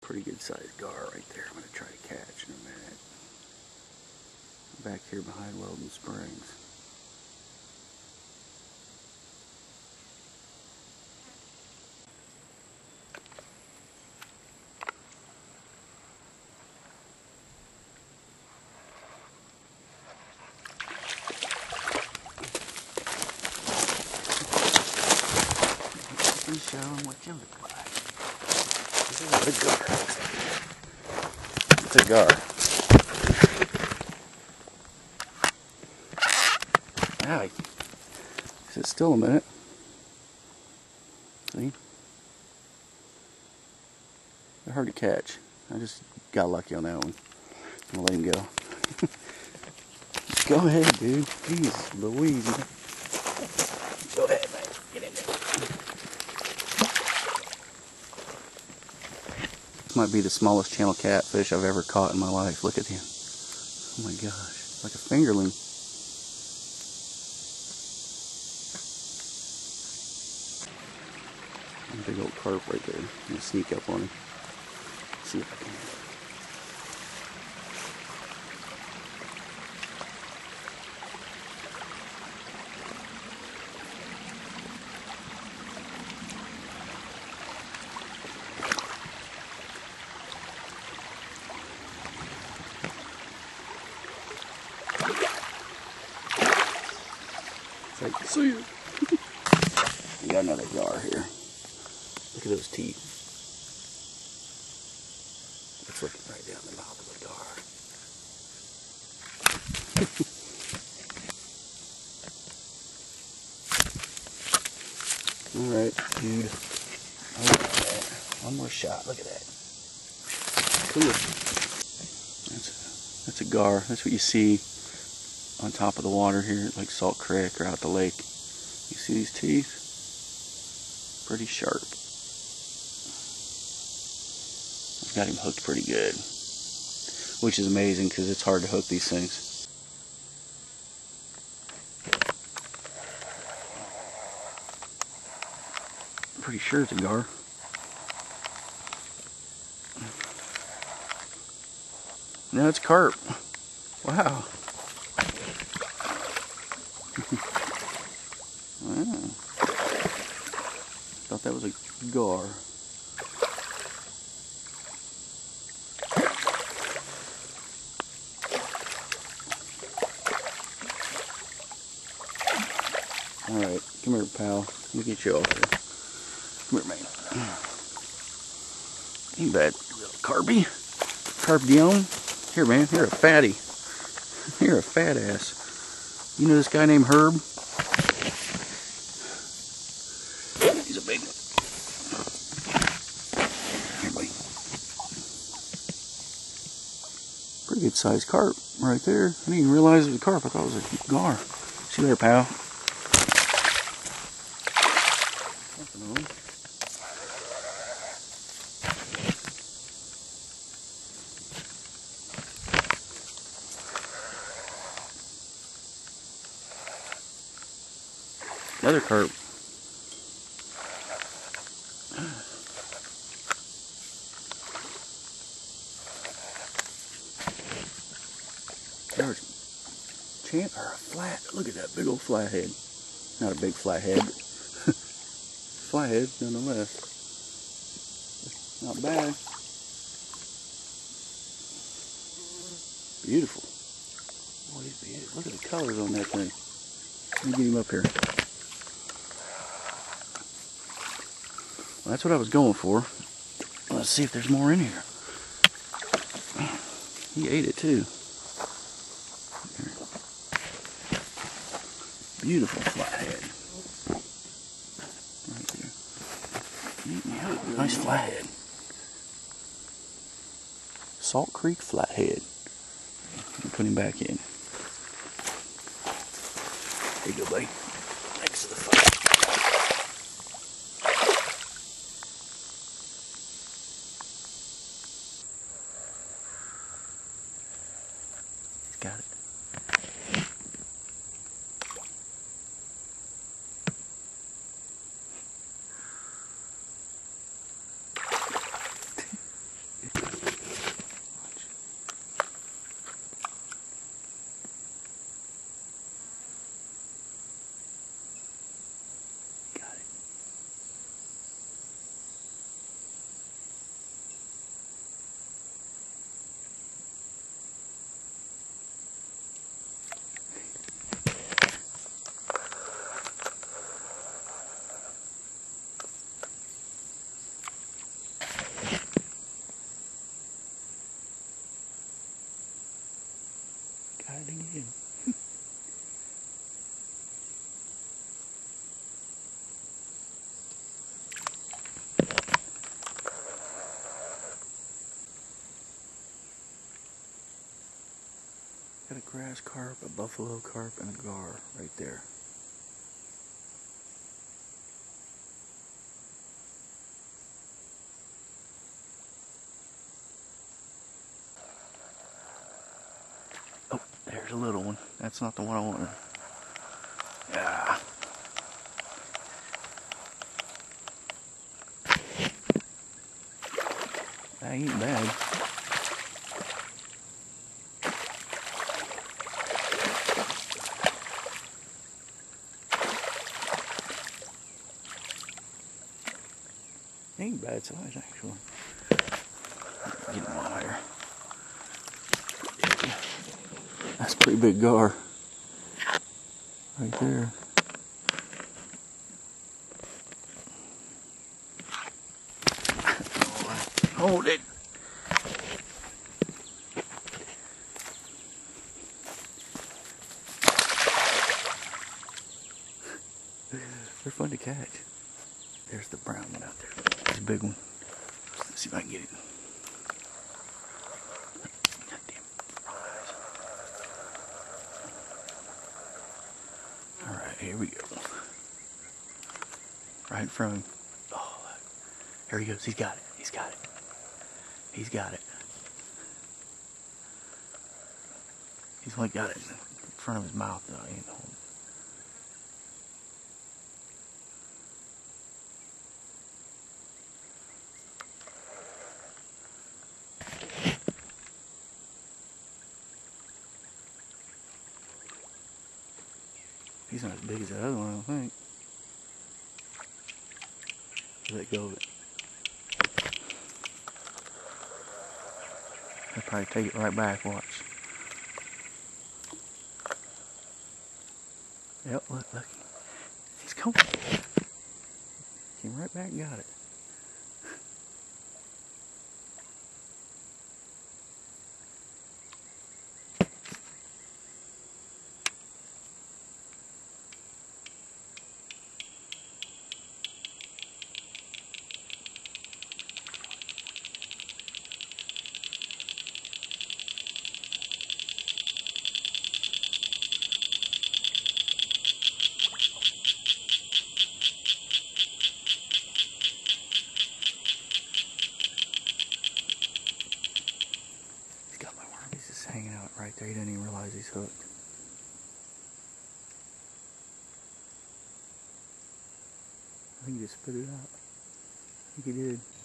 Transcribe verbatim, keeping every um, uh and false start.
Pretty good sized gar right there. I'm going to try to catch in a minute. Back here behind Weldon Springs. Show them what you look like. This is a gar. It's a gar. Wow. Sit still a minute. See? They're hard to catch. I just got lucky on that one. I'm gonna let him go. Go ahead, dude. Jeez, Louise. Go ahead, man. Get in there. This might be the smallest channel catfish I've ever caught in my life. Look at him. Oh my gosh. Like a fingerling. Big old carp right there. I'm gonna sneak up on him. See if I can. It's like, see you. We got another gar here. Look at those teeth. It's looking right down the mouth of the gar. Alright, dude. Oh, look at that. One more shot. Look at that. Cool. That's a, that's a gar. That's what you see on top of the water here at like Salt Creek or out the lake. You see these teeth? Pretty sharp. Got him hooked pretty good, which is amazing because it's hard to hook these things. Pretty sure it's a gar. No, it's carp. Wow. Wow. Thought that was a gar. Alright, come here, pal. Let me get you off here. Come here, man. Ain't bad. Carpy? Carp Dion? Here, man. You're a fatty. You're a fat ass. You know this guy named Herb? He's a big one. Here, buddy. Pretty good sized carp right there. I didn't even realize it was a carp. I thought it was a gar. See you later, pal. Another carp. There's champ or a flat. Look at that big old flathead. Not a big flathead, but flathead nonetheless. Not bad. Beautiful. Boy, he's beautiful. Look at the colors on that thing. Let me get him up here. Well, that's what I was going for. Let's see if there's more in here. He ate it too. Beautiful flathead. Right there. Nice flathead. Salt Creek flathead. Put him back in. There you go, buddy. Next to the fire. Got it. grass carp, a buffalo carp, and a gar right there. Oh, there's a little one. That's not the one I wanted. Yeah. That ain't bad. Ain't bad size actually. Get him on here. That's a pretty big gar. Right there. Hold it. They're fun to catch. There's the brown one out there. There's a big one. Let's see if I can get it. God damn it. Alright, here we go. Right in front of him. Oh, here he goes. He's got it. He's got it. He's got it. He's like got it in front of his mouth though. He ain't holding. He's not as big as that other one, I don't think. Let go of it. I'll probably take it right back, watch. Yep, look, look. He's coming. Came right back and got it. Hanging out right there. He didn't even realize he's hooked. I think he just spit it out. I think he did.